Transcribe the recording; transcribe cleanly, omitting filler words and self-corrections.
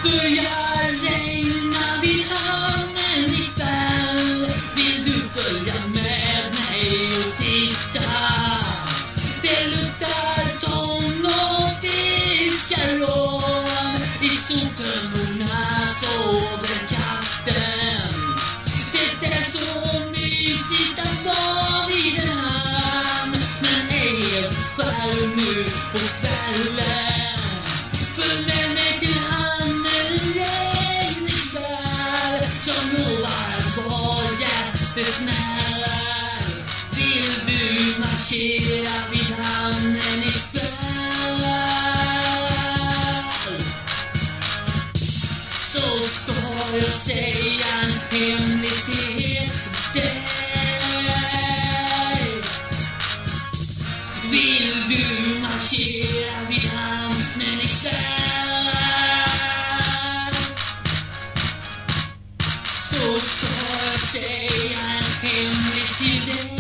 börjar regna vid hamnen ikväll. Vill du följa med mig och titta? Det luktar tång och fiskarom. I soltunnorna sover katten. Det är så mysigt att vara vid en hamn, men ej helt själv nu på kvällen. Följ med mig till hamnen en ikväll, som lovar att vara jättesnäll. Vill du marschera vid hamnen ikväll, så ska jag säga en hemlighet för dig. Vill du marschera vid hamnen ikväll, så ska jag säga en hemlighet till dig.